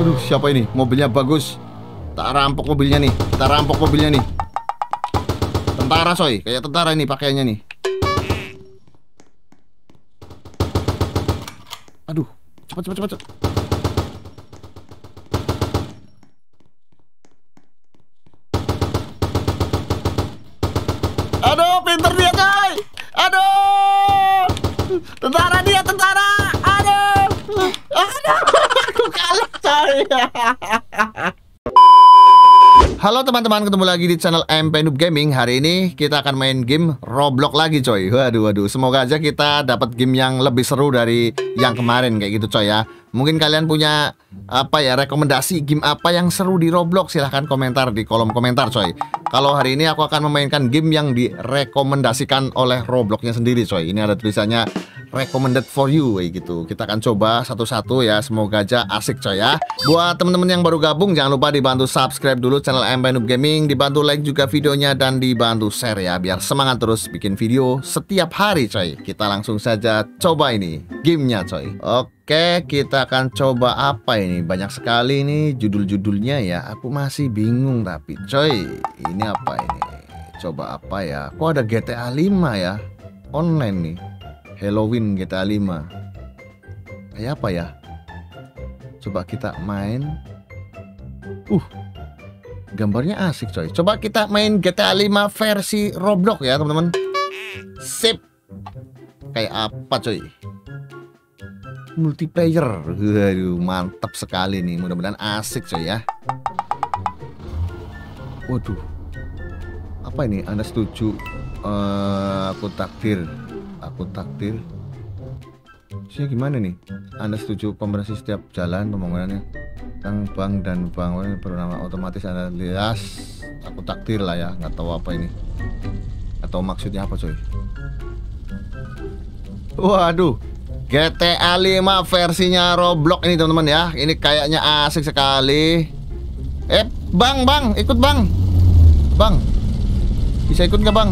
Aduh, siapa ini? Mobilnya bagus. Tak rampok mobilnya nih. Kita rampok mobilnya nih. Tentara coy, kayak tentara ini pakaiannya nih. Aduh, cepat. Aduh, pinter dia coy. Aduh, tentara dia, tentara. Aduh, aku kalah coy. Halo teman-teman, ketemu lagi di channel MP Noob Gaming. Hari ini kita akan main game Roblox lagi coy. Waduh, semoga aja kita dapat game yang lebih seru dari yang kemarin kayak gitu coy ya. Mungkin kalian punya rekomendasi game apa yang seru di Roblox, silahkan komentar di kolom komentar coy. Kalau hari ini aku akan memainkan game yang direkomendasikan oleh Robloxnya sendiri coy. Ini ada tulisannya recommended for you kayak gitu. Kita akan coba satu-satu ya, semoga aja asik coy ya. Buat teman-teman yang baru gabung, jangan lupa dibantu subscribe dulu channel MP Noob Gaming, dibantu like juga videonya, dan dibantu share ya, biar semangat terus bikin video setiap hari coy. Kita langsung saja coba ini gamenya coy. Oke, kita akan coba apa ini? Banyak sekali nih judul-judulnya ya. Aku masih bingung tapi coy, ini apa ini? Coba apa ya? Kok ada GTA 5 ya? Online nih. Halloween GTA 5. Kayak apa ya? Coba kita main. Gambarnya asik coy. Coba kita main GTA 5 versi Roblox ya teman-teman. Sip. Kayak apa coy? Multiplayer. Waduh, mantap sekali nih. Mudah-mudahan asik coy ya. Waduh. Apa ini? Anda setuju? Aku takdir. Maksudnya gimana nih? Anda setuju kombinasi setiap jalan pembangunannya tentang bank dan bangunan bernama otomatis Anda lihat. Aku takdir lah ya, nggak tahu apa ini, atau maksudnya apa coy. Waduh, GTA 5 versinya Roblox ini teman-teman ya. Ini kayaknya asik sekali. Bang, ikut bang. Bisa ikut nggak bang?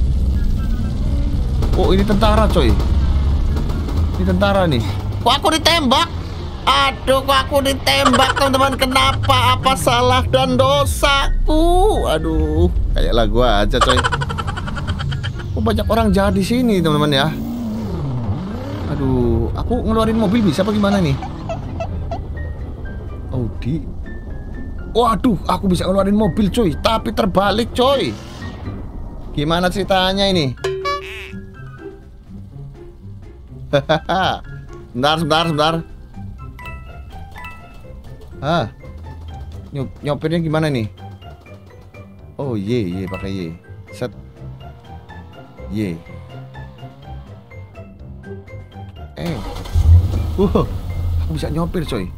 Oh, ini tentara coy. Ini tentara nih. Kok aku ditembak? Aduh, kok aku ditembak teman-teman. Kenapa? Apa salah dan dosaku? Aduh, kayak lagu aja coy. Kok banyak orang jahat di sini teman-teman ya. Aduh, aku ngeluarin mobil bisa apa gimana nih? Audi. Waduh, aku bisa ngeluarin mobil coy, tapi terbalik coy. Gimana ceritanya ini? Sebentar. Nyopirnya gimana nih? Oh ye pakai Y. Set. Y. Aku bisa nyopir coy.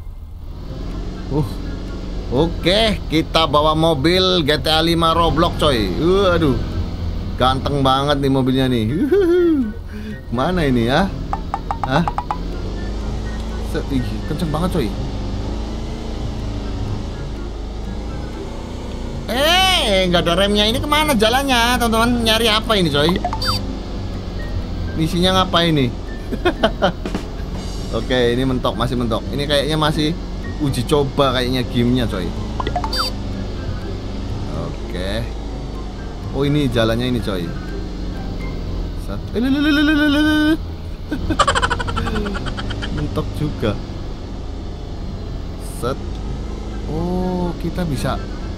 Oke, kita bawa mobil GTA 5 Roblox coy. Aduh, ganteng banget nih mobilnya nih. Mana ini ya? Kenceng banget coy. Nggak ada remnya. Ini kemana jalannya teman-teman? Nyari apa ini coy? Misinya ngapain ini? Oke, ini masih mentok. Ini kayaknya masih uji coba kayaknya gamenya coy. Oke. Oh, ini jalannya ini coy. Mentok juga. Set. Oh, kita bisa.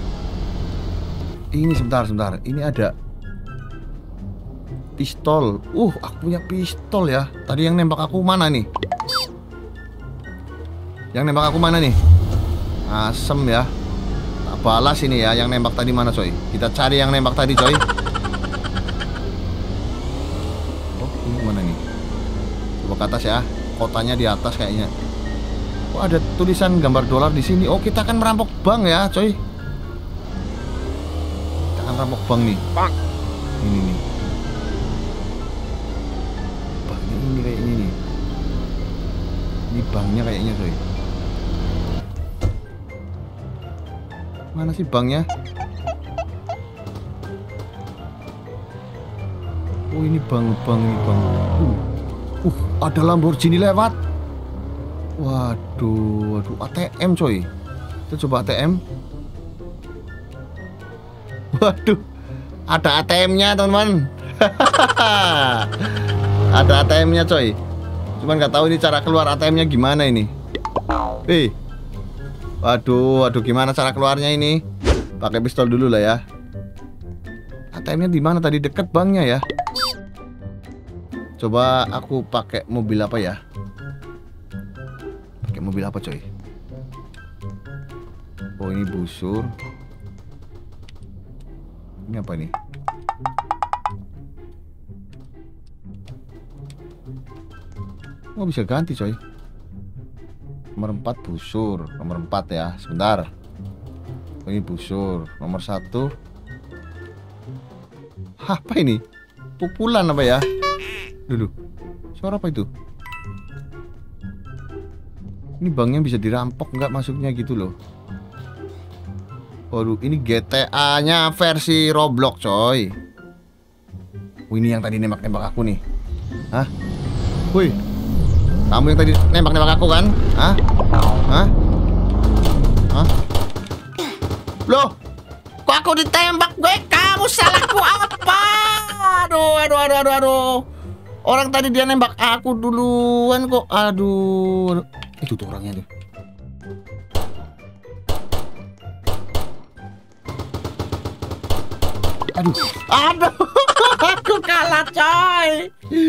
Ini sebentar. Ini ada pistol. Aku punya pistol ya. Tadi yang nembak aku mana nih? Asem ya. Tak balas ini ya. Yang nembak tadi mana coy? Kita cari yang nembak tadi coy. Oh, ini mana nih? Coba ke atas ya. Kotanya di atas kayaknya. Oh, ada tulisan gambar dolar di sini. Oh, kita akan merampok bank ya coy. Kita akan merampok bank nih. Ini nih. Banknya ini kayaknya nih. Ini banknya kayaknya coy. Mana sih banknya? Oh, ini bank. Ada Lamborghini lewat. Waduh, ATM coy. Kita coba ATM. Waduh, ada ATM-nya teman-teman. Ada ATM-nya coy. Cuman nggak tahu ini cara keluar ATM-nya gimana ini. Waduh, gimana cara keluarnya ini? Pakai pistol dulu lah ya. ATM-nya di mana tadi? Deket banknya ya. Coba aku pakai mobil apa ya? Pakai mobil apa coy? Oh, ini busur. Ini apa nih? Oh, bisa ganti coy. Nomor 4 busur. Nomor 4 ya. Sebentar. Oh, ini busur. Nomor 1. Apa ini? Pukulan apa ya? Dulu. Suara apa itu? Ini banknya bisa dirampok nggak masuknya gitu loh. Waduh, ini GTA-nya versi Roblox coy. Oh, ini yang tadi nembak-nembak aku nih. Hah? Woi, kamu yang tadi nembak-nembak aku kan? Hah? Hah? Hah? Loh, kok aku ditembak gue? Kamu salahku apa? Aduh. Orang tadi dia nembak aku duluan kok. Aduh. Itu tuh orangnya tuh. Aduh. Aku kalah coy.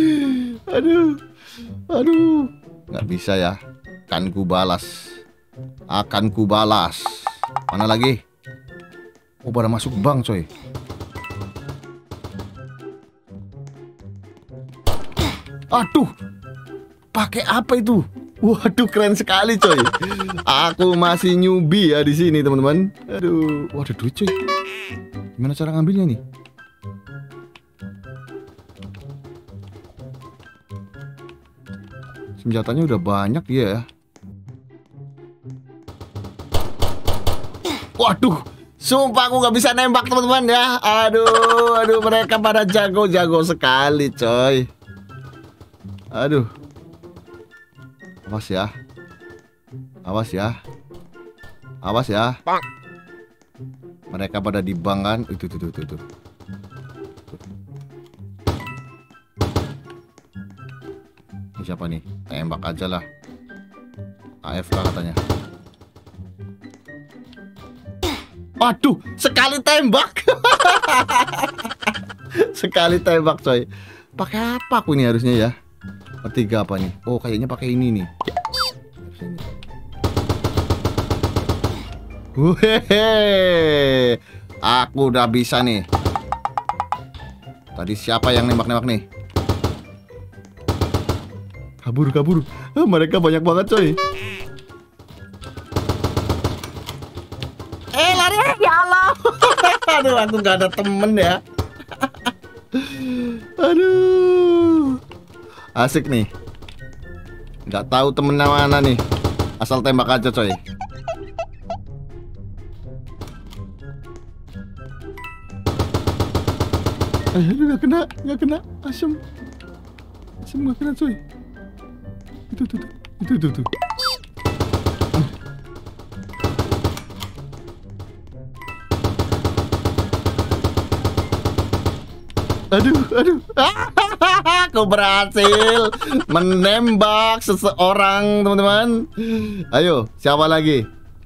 Aduh. Nggak bisa ya. Akan ku balas. Mana lagi? Oh, pada masuk bank coy. Aduh. Pakai apa itu? Waduh, keren sekali coy. Aku masih newbie ya di sini teman-teman. Aduh, waduh duit coy. Gimana cara ngambilnya nih? Senjatanya udah banyak ya. Waduh, sumpah aku nggak bisa nembak teman-teman ya. Aduh, mereka pada jago sekali coy. Aduh. Awas ya. Mereka pada di bank kan. Itu. Ini siapa nih? Tembak aja lah. AFK katanya. Waduh, sekali tembak. Sekali tembak coy. Pakai apa aku ini harusnya ya? Ketiga apa nih? Oh, kayaknya pakai ini nih. Wehehe, aku udah bisa nih. Tadi siapa yang nembak-nembak nih? Kabur. Mereka banyak banget coy. Lari ya Allah. Aduh, aku gak ada temen ya. Aduh. Asik nih. Nggak tahu temennya mana nih. Asal tembak aja coy. Aduh, nggak kena. Asem nggak kena coy. Itu. Aduh. Aku berhasil menembak seseorang, teman-teman. Ayo, siapa lagi?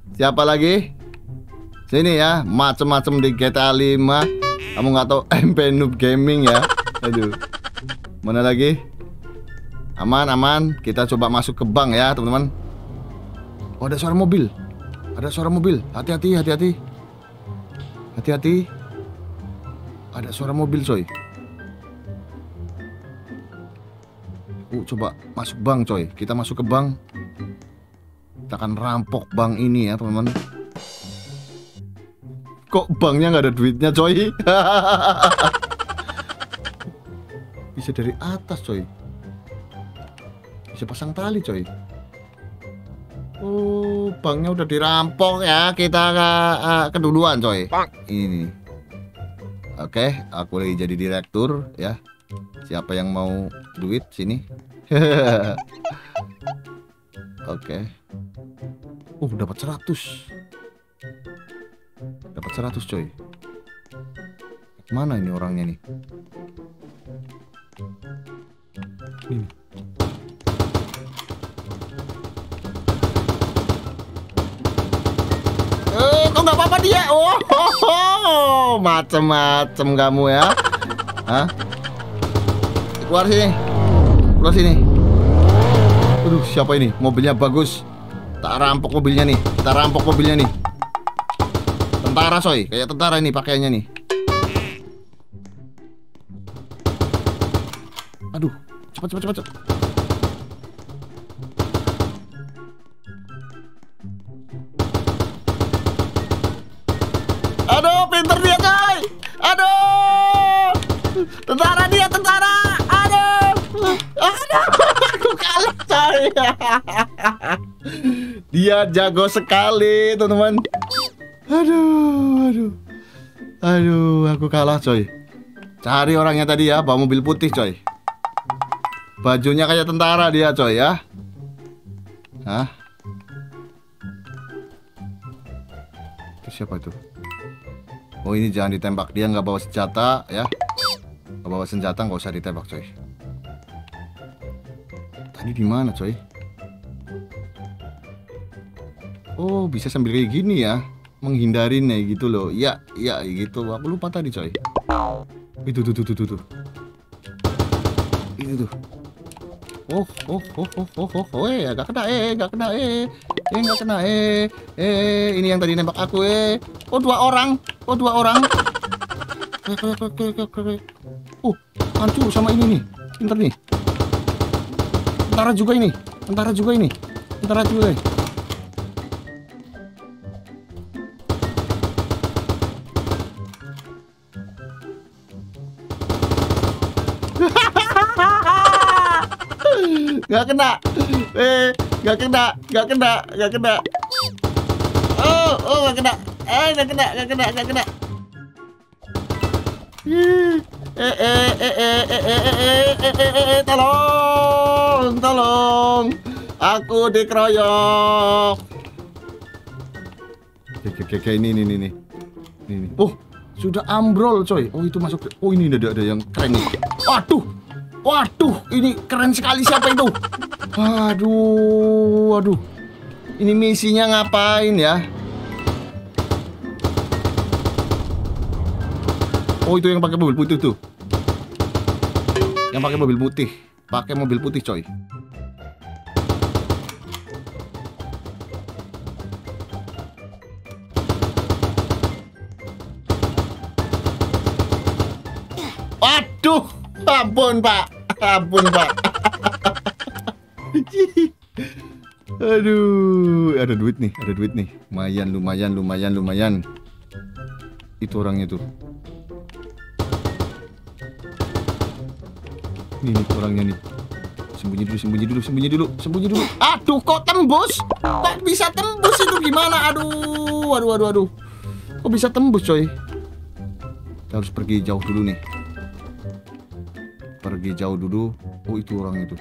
Sini ya, macem-macem di GTA 5. Kamu nggak tahu MP Noob Gaming ya. Aduh. Mana lagi? Aman. Kita coba masuk ke bank ya, teman-teman. Oh, ada suara mobil. Hati-hati. Ada suara mobil coy. Coba masuk bank coy. Kita masuk ke bank. Kita akan rampok bank ini ya teman-teman. Kok banknya nggak ada duitnya coy? Bisa dari atas coy. Bisa pasang tali coy. Oh, banknya udah dirampok ya. Kita keduluan coy. Ini. Oke, aku lagi jadi direktur ya. Siapa yang mau duit sini? Oke. Dapat 100. Dapat 100 coy. Mana ini orangnya nih? Ini. Kok nggak apa-apa dia? Oh, macem-macem kamu ya. Hah? Keluar sini. Keluar sini. Aduh, siapa ini? Mobilnya bagus. Tak rampok mobilnya nih. Kita rampok mobilnya nih. Tentara coy, kayak tentara ini pakaiannya nih. Aduh, cepat cepat cepat. Cepat. Aduh, pinter dia coy. Aduh, tentara dia, tentara. Aduh, aduh, aku kalah coy. Dia jago sekali teman-teman. Aduh, aku kalah coy. Cari orangnya tadi ya, bawa mobil putih coy. Bajunya kayak tentara dia coy ya. Hah? Itu siapa itu? Oh, ini jangan ditembak, dia nggak bawa senjata ya. Nggak bawa senjata, nggak usah ditembak coy. Tadi di mana coy? Oh, bisa sambil kayak gini ya, menghindarin nih gitu loh. Iya gitu. Aku lupa tadi coy. Itu tuh. Itu tuh. Oh, nggak kena, nggak kena. Ini yang tadi nembak aku, Oh, dua orang. Hancur sama ini nih. Pinter nih. Tentara juga ini. Gak kena. Gak kena. Oh, gak kena. Gak kena. Tolong. Aku dikeroyok. Oke, ini. Oh, sudah ambrol coy. Oh, itu masuk. Oh, ini ada yang keren nih. Waduh, ini keren sekali. Siapa itu? Waduh. Ini misinya ngapain ya? Oh, itu yang pakai mobil putih tuh. Yang pakai mobil putih coy. Waduh, ampun pak. Aduh, ada duit nih. Lumayan. Itu orangnya tuh. Ini orangnya nih. Sembunyi dulu. Aduh, kok tembus? Kok bisa tembus itu gimana? Aduh. Kok bisa tembus coy? Kita harus pergi jauh dulu nih. Oh, itu orang itu.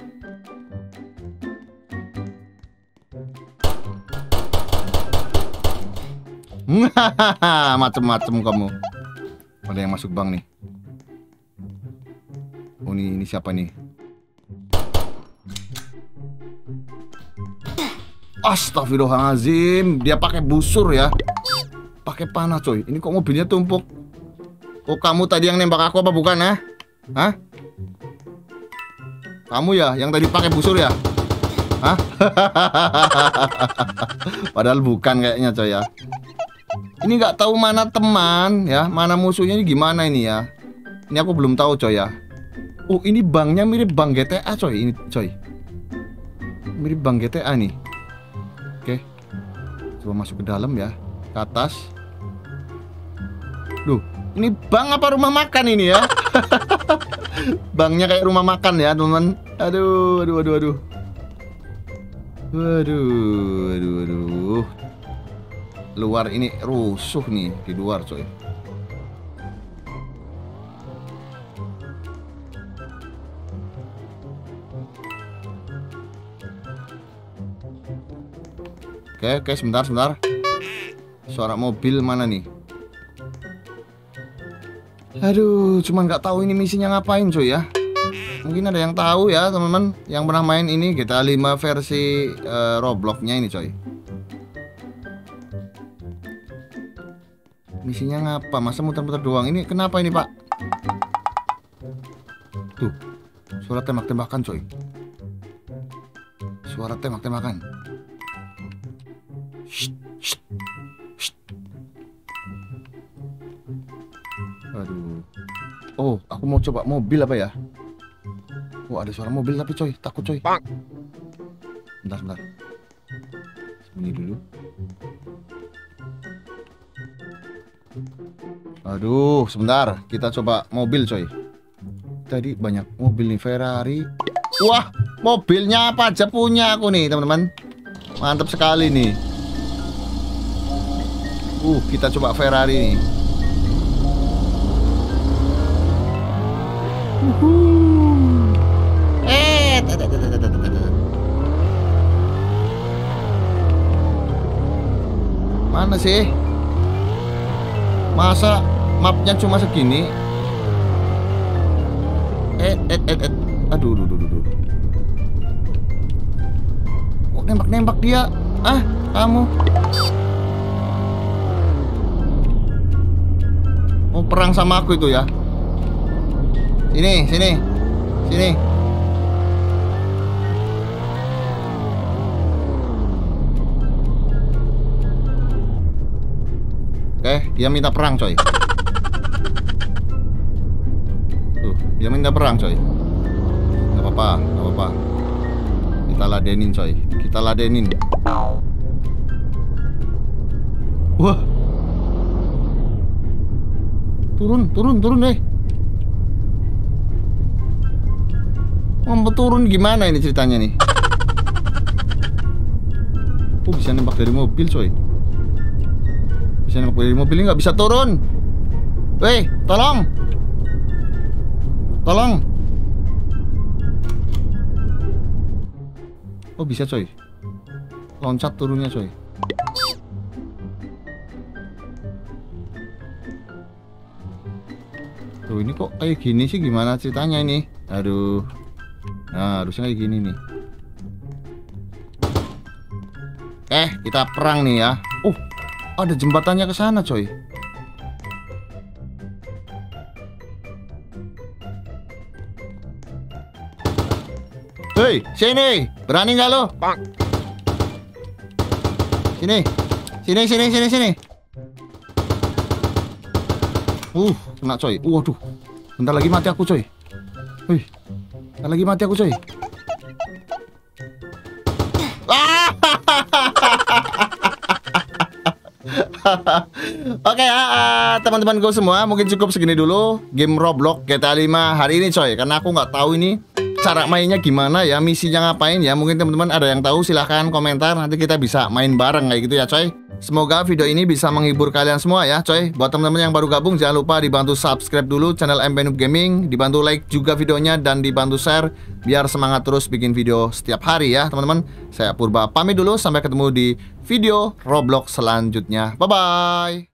Macem-macem kamu. Ada yang masuk bank nih. Oh, ini siapa nih? Astagfirullahaladzim. Dia pakai busur ya. Pakai panah coy. Ini kok mobilnya tumpuk? Oh, kamu tadi yang nembak aku apa bukan ya? Hah? Kamu ya yang tadi pakai busur ya? Hah? Padahal bukan kayaknya coy ya. Ini nggak tahu mana teman ya, mana musuhnya, ini gimana ini ya? Ini aku belum tahu coy ya. Oh, ini banknya mirip bank GTA coy. Ini coy, mirip bank GTA nih. Oke, coba masuk ke dalam ya, ke atas. Duh, ini bank apa rumah makan ini ya? Banknya kayak rumah makan ya teman. Aduh. Luar ini rusuh nih di luar coy. Oke, sebentar. Suara mobil mana nih? Aduh, cuman nggak tahu ini misinya ngapain cuy ya. Mungkin ada yang tahu ya teman-teman yang pernah main ini GTA 5 versi Robloxnya ini coy. Misinya ngapa? Masa muter-muter doang? Ini kenapa ini pak? Tuh, suara tembak-tembakan coy. Suara tembak-tembakan. Shh, shh, shh. Aduh. Oh, aku mau coba mobil apa ya? Oh, ada suara mobil tapi coy, takut coy. Bentar, bentar. Sembunyi dulu. Aduh, sebentar. Kita coba mobil coy. Tadi banyak mobil nih, Ferrari. Wah, mobilnya apa aja punya aku nih teman-teman. Mantap sekali nih. Kita coba Ferrari nih. Mana sih? Masa mapnya cuma segini? Aduh. Kok nembak-nembak dia? Ah, kamu. Mau perang sama aku itu ya? Sini. Oke, dia minta perang coy. Tuh, dia minta perang coy. Gak apa-apa. Kita ladenin coy. Wah. Turun deh. Mau turun gimana ini ceritanya nih? Oh, bisa nembak dari mobil coy. Bisa nembak dari mobil, ini nggak bisa turun. Weh, tolong. Oh, bisa coy. Loncat turunnya coy. Tuh, ini kok kayak gini sih, gimana ceritanya ini? Aduh. Nah, harusnya kayak gini nih. Kita perang nih ya. Ada jembatannya ke sana, coy. Hei, sini. Berani nggak lo? Sini. Kena coy. Waduh. Bentar lagi mati aku, coy. Wih. Bentar lagi mati aku, coy. Oke ya, teman-temanku semua, mungkin cukup segini dulu game Roblox GTA 5 hari ini coy. Karena aku nggak tahu ini cara mainnya gimana ya, misinya ngapain ya. Mungkin teman-teman ada yang tahu, silahkan komentar. Nanti kita bisa main bareng kayak gitu ya coy. Semoga video ini bisa menghibur kalian semua ya coy. Buat teman-teman yang baru gabung, jangan lupa dibantu subscribe dulu channel MP Noob Gaming, dibantu like juga videonya, dan dibantu share biar semangat terus bikin video setiap hari ya teman-teman. Saya Purba pamit dulu, sampai ketemu di video Roblox selanjutnya. Bye bye.